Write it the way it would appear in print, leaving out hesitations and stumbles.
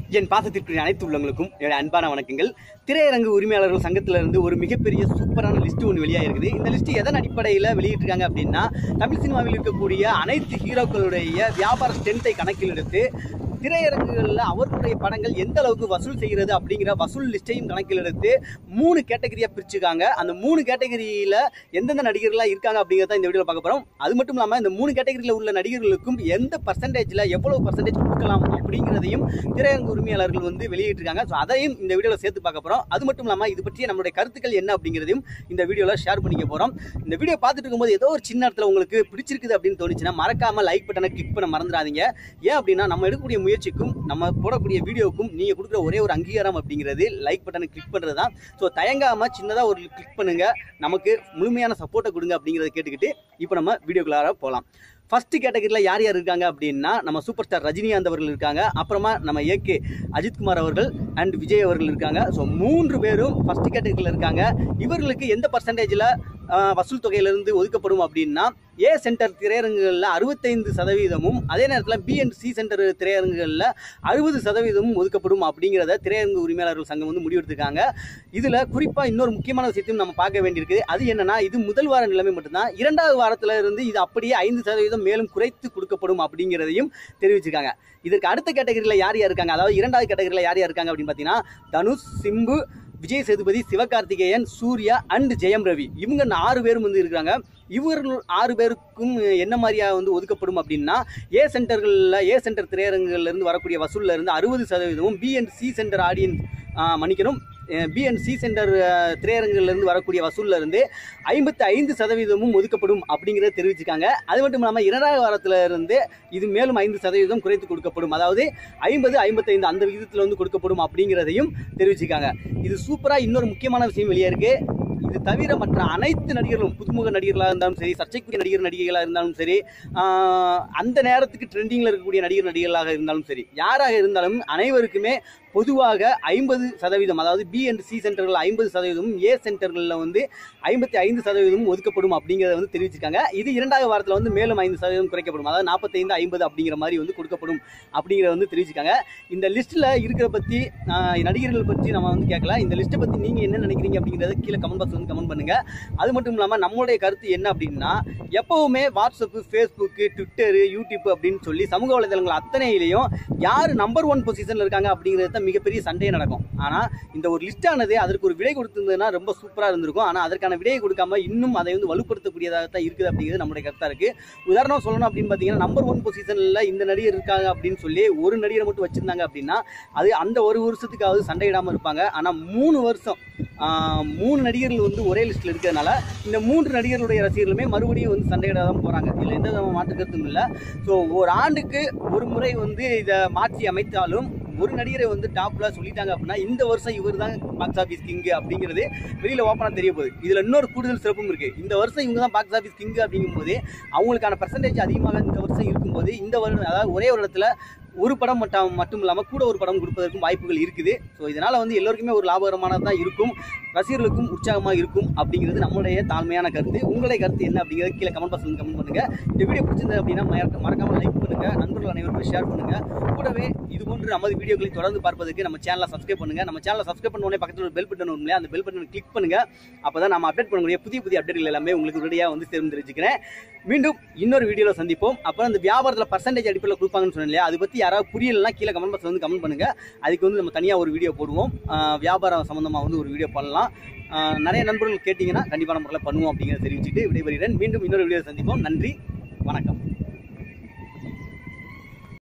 என் பாசத்திற்குரிய அனைத்து உள்ளவங்களுக்கும் என்னோட அன்பான வணக்கங்கள். திரையரங்கு உரிமையாளர்கள் சங்கத்திலிருந்து ஒரு மிகப்பெரிய சூப்பரான லிஸ்ட் ஒன்று வெளியாக இருக்குது. இந்த லிஸ்ட் எதன் அடிப்படையில் வெளியிட்டிருக்காங்க அப்படின்னா, தமிழ் சினிமாவில் இருக்கக்கூடிய அனைத்து ஹீரோக்களுடைய வியாபார ஸ்ட்ரென்த்தை கணக்கில் எடுத்து திரையரங்குகளில் அவர்களுடைய படங்கள் எந்த அளவுக்கு வசூல் செய்கிறது அப்படிங்கிற வசூல் லிஸ்ட்டையும் கணக்கில் எடுத்து 3 கேட்டகரியாக பிரிச்சுக்காங்க. அந்த 3 கேட்டகரியில் எந்தெந்த நடிகர்களாக இருக்காங்க அப்படிங்கிறத இந்த வீடியோவில் பார்க்க போகிறோம். அது மட்டும் இல்லாமல் இந்த 3 கேட்டகரியில் உள்ள நடிகர்களுக்கும் எந்த பர்சன்டேஜில் எவ்வளவு பர்சன்டேஜ் கொடுக்கலாம் அப்படிங்கிறதையும் திரையரங்கு உரிமையாளர்கள் வெளியிட்டிருக்காங்க. ஸோ அதையும் இந்த வீடியோவில் சேர்த்து பார்க்க போகிறோம். அது மட்டும் இல்லாமல் இது பற்றிய நம்மளுடைய கருத்துக்கள் என்ன அப்படிங்கிறதையும் இந்த வீடியோவில் ஷேர் பண்ணிக்க போகிறோம். இந்த வீடியோ பார்த்துட்டு இருக்கும்போது ஏதோ ஒரு சின்ன இடத்துல உங்களுக்கு பிடிச்சிருக்குது அப்படின்னு தோணுச்சுன்னா மறக்காமல் லைக் பட்டனை கிளிக் பண்ண மறந்துடாதீங்க. ஏன் அப்படின்னா நம்ம எடுக்கக்கூடிய முயற்சிக்கும் நம்ம போடக்கூடிய வீடியோவுக்கும் நீங்கள் கொடுக்குற ஒரே ஒரு அங்கீகாரம் அப்படிங்கிறது லைக் பட்டனை கிளிக் பண்ணுறது தான். ஸோ தயங்காமல் சின்னதாக ஒரு கிளிக் பண்ணுங்கள், நமக்கு முழுமையான சப்போர்ட்டை கொடுங்க அப்படிங்கிறத கேட்டுக்கிட்டு இப்போ நம்ம வீடியோக்குள்ளார போகலாம். ஃபர்ஸ்ட் கேட்டகரியில் யார் யார் இருக்காங்க அப்படின்னா, நம்ம சூப்பர் ஸ்டார் ரஜினிகாந்த் அவர்கள் இருக்காங்க, அப்புறமா நம்ம ஏகே அஜித்குமார் அவர்கள் அண்ட் விஜய் அவர்கள் இருக்காங்க. ஸோ 3 பேரும் ஃபர்ஸ்ட் கேட்டகரியில் இருக்காங்க. இவர்களுக்கு எந்த பர்சன்டேஜில் வசூல் தொகையிலிருந்து ஒதுக்கப்படும் அப்படின்னா, ஏ சென்டர் திரையரங்குகளில் 65%, அதே நேரத்தில் பி அண்ட் சி சென்டர் திரையரங்குகளில் 60% ஒதுக்கப்படும் அப்படிங்கிறத திரையரங்கு உரிமையாளர்கள் சங்கம் முடிவெடுத்திருக்காங்க. இதில் குறிப்பாக இன்னொரு முக்கியமான விஷயத்தையும் நம்ம பார்க்க வேண்டியிருக்குது. அது என்னன்னா, இது முதல் வார நிலைமை மட்டும்தான். 2வது வாரத்தில் இருந்து இது அப்படியே 5% மேலும் குறைத்து கொடுக்கப்படும் அப்படிங்கிறதையும் தெரிவிச்சிருக்காங்க. இதற்கு அடுத்த கேட்டகரியில் யார் யார் இருக்காங்க, அதாவது 2வது கேட்டகரியில் யார் யார் இருக்காங்க அப்படின்னு பார்த்தீங்கன்னா, தனுஷ், சிம்பு, விஜய் சேதுபதி, சிவகார்த்திகேயன், சூர்யா அண்ட் ஜெயம் ரவி, இவங்க 6 பேரும் இருக்கிறாங்க. இவர்கள் 6 பேருக்கும் என்ன மாதிரியா ஒதுக்கப்படும் அப்படின்னா, ஏ சென்டர் திரையரங்குகளிலிருந்து வரக்கூடிய வசூலில் இருந்து 60%, B and C centre B and C centre திரையரங்குகளிலிருந்து வரக்கூடிய வசூலில் இருந்து 55% ஒதுக்கப்படும் அப்படிங்கிறத தெரிவிச்சிருக்காங்க. அது மட்டும் இல்லாமல் 2வது வாரத்தில் இருந்து இது மேலும் 5% குறைத்து கொடுக்கப்படும், அதாவது 50-55 அந்த விகிதத்தில் கொடுக்கப்படும் அப்படிங்கிறதையும் தெரிவிச்சிருக்காங்க. இது சூப்பராக இன்னொரு முக்கியமான விஷயம் வெளியே இருக்கு. இது தவிர மற்ற அனைத்து நடிகர்களும், புதுமுக நடிகர்களாக இருந்தாலும் சரி, சர்ச்சைக்குரிய நடிகைகளாக இருந்தாலும் சரி, அந்த நேரத்துக்கு ட்ரெண்டிங்கில் இருக்கக்கூடிய நடிகர்களாக இருந்தாலும் சரி, யாராக இருந்தாலும் அனைவருக்குமே பொதுவாக 50%, அதாவது பி அண்ட் சி சென்டர்கள் 50%, ஏ சென்டர்களில் 55% ஒதுக்கப்படும் அப்படிங்கிறத தெரிவிச்சிருக்காங்க. இது 2வது வாரத்தில் மேலும் 5% குறைக்கப்படும், அதாவது 45-50 அப்படிங்கிற மாதிரி கொடுக்கப்படும் அப்படிங்கிறத தெரிவிச்சிருக்காங்க. இந்த லிஸ்ட்டில் இருக்கிற பற்றி நடிகர்கள் பற்றி நம்ம கேட்கல. இந்த லிஸ்ட்டை பற்றி நீங்கள் என்ன நினைக்கிறீங்க அப்படிங்கிறத கீழே கமெண்ட் பாக்ஸ் கமெண்ட் பண்ணுங்க. அது மட்டும் இல்லாமல் நம்மளுடைய கருத்து என்ன அப்படின்னா, எப்பவுமே வாட்ஸ்அப், ஃபேஸ்புக், ட்விட்டர், யூடியூப் அப்படின்னு சொல்லி சமூக வலைதளங்கள் அத்தனையிலையும் யார் நம்பர் 1 பொசிஷனில் இருக்காங்க அப்படிங்கிறது மிகப்பெரிய சண்டையே நடக்கும். ஆனால் இந்த ஒரு லிஸ்டானது அதற்கு ஒரு விடை கொடுத்திருந்ததுன்னா ரொம்ப சூப்பராக இருந்திருக்கும். ஆனால் அதற்கான விடையை கொடுக்காம இன்னும் அதை வலுப்படுத்தக்கூடியதாக தான் இருக்குது அப்படிங்கிறது நம்மளுடைய கருத்தாக இருக்குது. உதாரணம் சொல்லணும் அப்படின்னு பார்த்தீங்கன்னா, நம்பர் 1 பொசிஷனில் இந்த நடிகர் இருக்காங்க அப்படின்னு சொல்லி ஒரு நடிகரை மட்டும் வச்சிருந்தாங்க அப்படின்னா அது அந்த ஒரு வருஷத்துக்காவது சண்டையிடாமல் இருப்பாங்க. ஆனால் 3 வருஷம் 3 நடிகர்கள் ஒரே லிஸ்ட்டில் இருக்கிறதுனால இந்த 3 நடிகர்களுடைய ரசிகர்களுமே மறுபடியும் சண்டையிட தான் போகிறாங்க. இதில் எந்த மாற்று கருத்தும் இல்லை. ஸோ ஒரு ஆண்டுக்கு ஒரு முறை இதை மாற்றி அமைத்தாலும் ஒரு நடிகரை டாப்பில் சொல்லிட்டாங்க அப்படின்னா, இந்த வருஷம் இவர் தான் பாக்ஸ் ஆஃபீஸ் கிங்கு அப்படிங்கிறது வெளியில் ஓப்பனாக தெரிய போகுது. இதில் இன்னொரு கூடுதல் சிறப்பும் இருக்குது. இந்த வருஷம் இவங்க தான் பாக்ஸ் ஆஃபீஸ் கிங்கு அப்படிங்கும்போது அவங்களுக்கான பர்சன்டேஜ் அதிகமாக இந்த வருஷம் இருக்கும்போது, இந்த வருடம் அதாவது ஒரே வருடத்தில் ஒரு படம் மட்டும் இல்லாமல் கூட ஒரு படம் கொடுப்பதற்கும் வாய்ப்புகள் இருக்குது. ஸோ இதனால் எல்லோருக்குமே ஒரு லாபகரமானது தான் இருக்கும், ரசிகர்களுக்கும் உற்சாகமாக இருக்கும் அப்படிங்கிறது நம்மளுடைய தாழ்மையான கருத்து. உங்களுடைய கருத்து என்ன அப்படிங்கிறது கீழே கமெண்ட் பாக்ஸில் கமெண்ட் பண்ணுங்கள். இந்த வீடியோ பிடிச்சிருந்தது அப்படின்னா மறக்காமல் லைக் பண்ணுங்கள், நண்பர்கள் அனைவருக்கும் ஷேர் பண்ணுங்கள். கூடவே இதுபோன்று நமது வீடியோக்களை தொடர்ந்து பார்ப்பதற்கு நம்ம சேனலை சப்ஸ்கிரைப் பண்ணுங்கள். நம்ம சேனலை சப்ஸ்கிரைப் பண்ண உடனே பக்கத்தில் ஒரு பெல் பட்டன் வரும் இல்லையா, அந்த பெல் பட்டனை கிளிக் பண்ணுங்கள். அப்போ தான் நம்ம அப்டேட் பண்ணக்கூடிய புதிய அப்டேட்கள் எல்லாமே உங்களுக்கு உடனடியாக தெரிஞ்சுக்கிறேன். மீண்டும் இன்னொரு வீடியோவில் சந்திப்போம். அப்புறம் இந்த வியாபாரத்தில் பர்சன்டேஜ் அடிப்படையில் கொடுப்பாங்கன்னு சொன்னேன் இல்லையா, அதை பற்றி யாராவது புரியலைன்னா கீழே கமெண்ட் பாக்ஸில் கமெண்ட் பண்ணுங்கள். அதுக்கு நம்ம தனியாக ஒரு வீடியோ போடுவோம். வியாபாரம் சம்மந்தமாக ஒரு வீடியோ பண்ணலாம். நிறைய நண்பர்கள் கேட்டிங்கன்னா கண்டிப்பான முறையில் பண்ணுவோம் அப்படிங்கிறத தெரிவிச்சுட்டு விடைபெறுகிறேன். மீண்டும் இன்னொரு வீடியோ சந்திப்போம். நன்றி, வணக்கம்.